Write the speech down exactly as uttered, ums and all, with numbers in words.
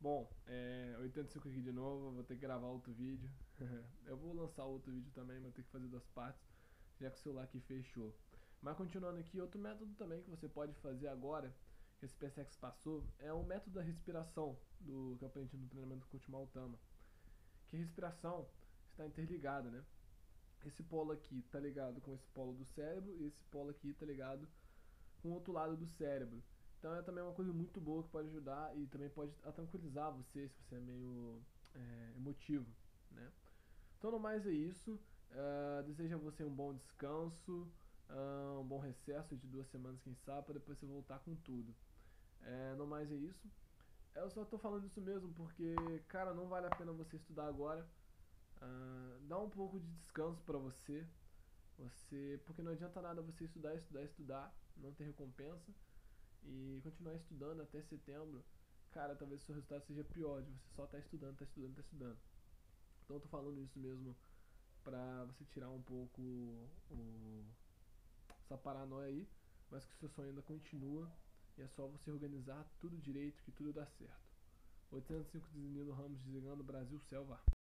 Bom, é, oitenta e cinco aqui de novo, vou ter que gravar outro vídeo. Eu vou lançar outro vídeo também, mas ter que fazer duas partes, já que o celular aqui fechou. Mas continuando aqui, outro método também que você pode fazer agora, que esse P S X passou, é o método da respiração, do que eu aprendi no treinamento do Coach Maltama. Que respiração está interligada, né? Esse polo aqui está ligado com esse polo do cérebro e esse polo aqui está ligado com o outro lado do cérebro. Então é também uma coisa muito boa que pode ajudar e também pode tranquilizar você se você é meio é, emotivo, né? Então no mais é isso. Uh, desejo a você um bom descanso, uh, um bom recesso de duas semanas, quem sabe, para depois você voltar com tudo. É, no mais é isso. Eu só tô falando isso mesmo porque, cara, não vale a pena você estudar agora. Uh, dá um pouco de descanso para você. Você, porque não adianta nada você estudar, estudar, estudar, não ter recompensa e continuar estudando até setembro. Cara, talvez o seu resultado seja pior de você só tá estudando, tá estudando, tá estudando. Então eu tô falando isso mesmo pra você tirar um pouco o, essa paranoia aí, mas que o seu sonho ainda continua e é só você organizar tudo direito que tudo dá certo. oitocentos e cinco de Danilo Ramos desligando Brasil Selva.